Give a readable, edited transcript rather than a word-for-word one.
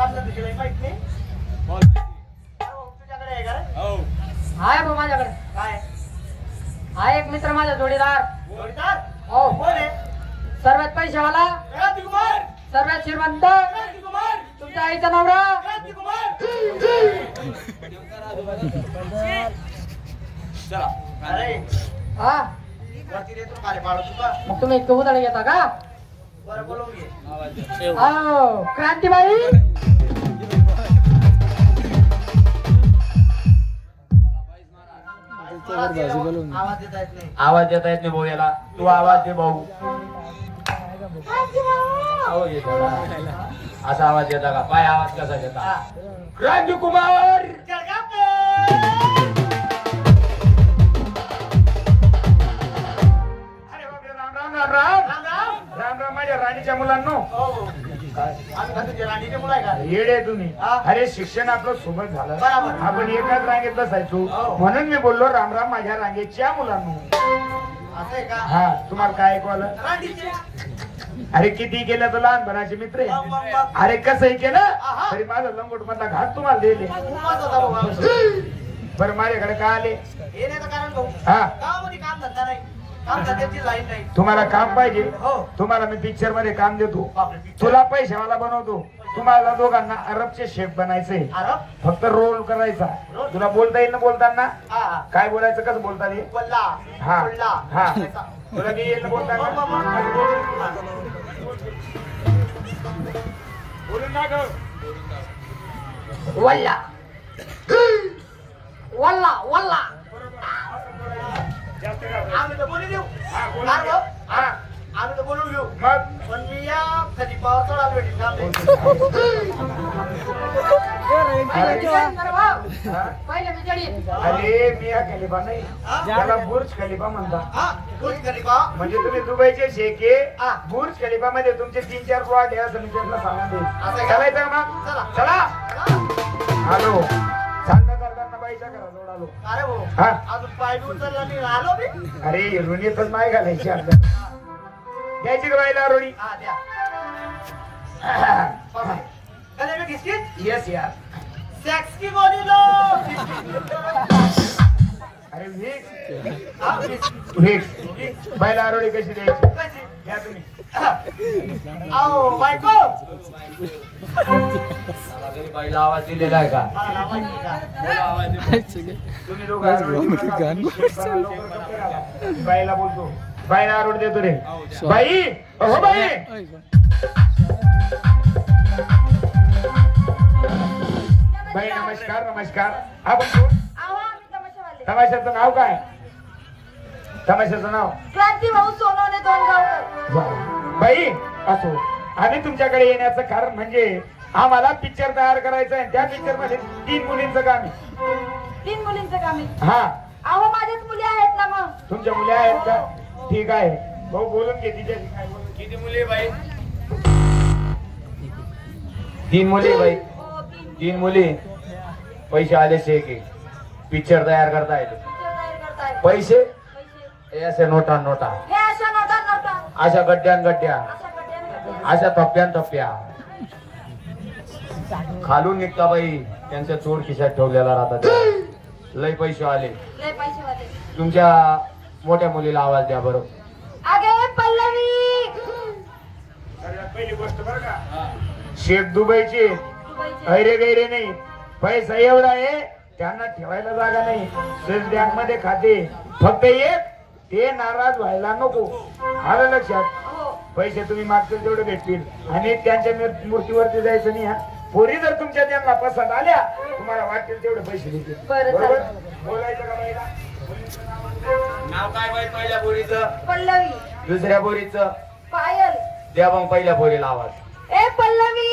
आणलं तुझ्याला माहित नाही तुझ्याकडे आहे का आहे भाऊ माझ्याकडे काय हा एक मित्र माझा जोडीदार जोडीदार हो कोण आहे सर्वात पैशावाला क्रांतिकुमार सर्वात श्रीमंत क्रांतिकुमार तुमच्या आईचा नवरा क्रांतिकुमार चला अरे हा वरती देतो काले बाळू तुका मग तुम्ही इतकं उदळ घेता का बरं बोलवून घे हो क्रांतीबाई आवाज देता येत नाही आवाज देता येत नाही भाऊ याला तू आवाज दे भाऊ हो येतो असा आवाज येता का पाय आवाज कसा देता क्रांतिकुमार अरे बापरे, राम राम राम राम राम राम माझ्या राणीच्या मुलांनो येडे तुम्ही अरे शिक्षण आपलं सोबत झालं बरोबर. आपण एकाच रांगेत बसायचो म्हणून मी बोललो राम राम माझ्या रांगेच्या मुलांनो असं आहे का हा तुम्हाला काय ऐकवलं रांडीचे अरे किती केलं तर लहानपणाचे मित्र आहे. मग, मग, मग. अरे कसंही केलं आहा. तरी माझं लंगोट मधला घाट तुम्हाला दिले खूपच होता भाऊ आमचा. बरं माझ्याकडे काय आले हे नाही तर कारण भाऊ हा गावामध्ये काम धंदा नाही काम धंद्याची लाईन नाही तुम्हाला काम पाहिजे हो तुम्हाला मी पिक्चर मध्ये काम देतो बापरे, picture. तुला पैशावाला बनवतो तुम्हाला दोघांना अरबचे शेफ बनायचंय अरे फक्त रोल करायचा रोल? तुला बोलता येईल ना बोलताना हा हा काय बोलायचं कसं बोलता येईल वल्ला हा वल्ला हा ऐसा. तुला मी येईल ना मग, मग, मग. बोलताना बोलून दाखव. वल्ला वल्ला वल्ला जास्त काय? आम्ही तर बोलू देऊ हा, बोलून हा, घे. भाऊ? हा, आम्ही तर बोलून घेऊ मग पण मी या कधी पावर चढा भेटेल काम नाही. हा? पहिले मी जडी अरे मिया खलिफा नाही हा? त्याला बुर्ज खलिफा म्हणतात हा बोल कधी पा म्हणजे तुम्ही दुबईचे शेखे हा. बुर्ज खलिफा मध्ये तुमचे 3-4 प्लॉट आहे असं मी त्यांना सांगून देईन. असं आहे का? चालायचं का मग चला. चला हॅलो चालता चालताना बाईच्या घराजवळ आलो अरे भाऊ हा. अजून पाय बी उचलला नाही आलो मी अरे रुणीतच नाही घालायची आपल्याला घ्यायची का बाईला रोणी हा द्या बापरे. कधी मी घिसकीत येस यार सेक्स की गोली लो अरे व्हिक्स हा, घिस. व्हिक्स बाईला आरोळी कशी द्यायची कशी? घ्या तुम्ही आओ बायको बाईला आवाज दिलेला आहे का मला नाव माहिती का? तुम्ही लोक आरोळी बाईला बोलतो बाईला आरोड देतो रे बाई हो बाई बाई नमस्कार नमस्कार आपण कोण? तमाशाचं नाव काय तमाशाचं नाव क्रांती भाऊ सोनवणे दोन गावकर बाई असो आम्ही तुमच्याकडे येण्याचं कारण म्हणजे आम्हाला पिक्चर तयार करायचं आहे त्या पिक्चर मध्ये 3 मुलींचं काम आहे 3 मुलींचं काम आहे हा अहो माझ्याच मुली आहेत ना मग तुमच्या मुली आहेत का ठीक आहे भाऊ बोलून घे तिच्या किती मुली बाई 3 मुली बाई हो 3 मुली पैसे आले की पिक्चर तयार करता येते करताय पैसे पैसे हे असे नोटा नोटा हे अशा नोटा नोटा अशा गड्ड्यान गड्ड्या अशा कट्याने अशा टप्प्यान टप्प्या खालून निघता बाई त्यांच्या चोर खिशात ठेवलेला राहतात लय पैसे आले लय पैसे वाले तुमच्या मोठ्या मुलीला आवाज द्या बरं अगे पल्लवी पहिली गोष्ट बरं का शेख दुबईचे दुबईची ऐरे गैरे नाही पैसा एवढा आहे त्यांना ठेवायला जागा नाही स्टेट बँक मध्ये खाते फक्त एक ते नाराज व्हायला नको आलं लक्षात हो पैसे तुम्ही मागतील तेवढे भेटतील आणि त्यांच्या मूर्तीवरती जायचं नाही हा पोरी जर तुमच्या त्यांना पसंत आल्या तुम्हाला वाटतील तेवढे पैसे देतील बरं, बरोबर चालेल. बोलायचं का बाईला नाव काय बाई पहिल्या पोरीचं पल्लवी दुसऱ्या पोरीचं पायल द्या मग पहिल्या पोरीला आवाज ए पल्लवी